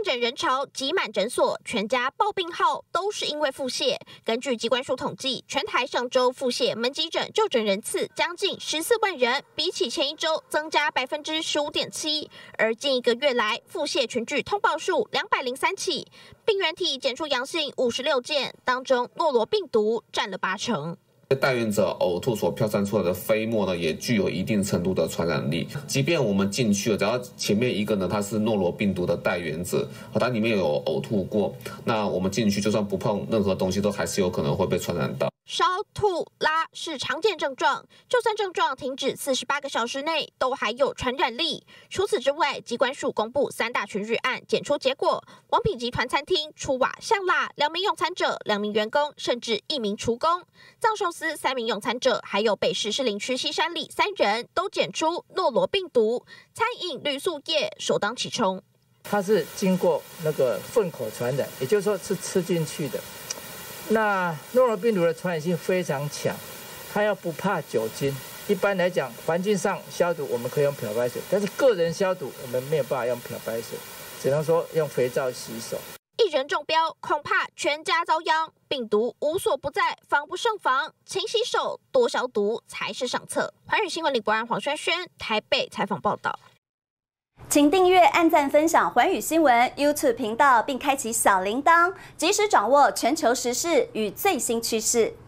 看诊人潮挤满诊所，全家报病号都是因为腹泻。根据疾管署统计，全台上周腹泻门急诊就诊人次将近14万人，比起前一周增加15.7%。而近1个月来，腹泻群聚通报数203起，病原体检出阳性56件，当中诺罗病毒占了80%。 带源者呕吐所飘散出来的飞沫呢，也具有一定程度的传染力。即便我们进去了，只要前面一个呢，它是诺罗病毒的带源者，它里面有呕吐过，那我们进去就算不碰任何东西，都还是有可能会被传染到。 烧、吐、拉是常见症状，就算症状停止48个小时内，都还有传染力。除此之外，疾管署公布3大群聚案检出结果，王品集团餐厅出瓦象蜡2名用餐者、2名员工，甚至1名厨工；藏寿司3名用餐者，还有北市士林区西山里3人都检出诺罗病毒。餐饮旅宿业首当其冲， 它是经过那个粪口传染，也就是说是吃进去的。那诺罗病毒的传染性非常强，它要不怕酒精。一般来讲，环境上消毒我们可以用漂白水，但是个人消毒我们没有办法用漂白水，只能说用肥皂洗手。 一人中标，恐怕全家遭殃。病毒无所不在，防不胜防，勤洗手、多消毒才是上策。寰宇新闻李国安、黄轩轩台北采访报道。 请订阅、按赞、分享寰宇新闻 YouTube 频道，并开启小铃铛，及时掌握全球时事与最新趋势。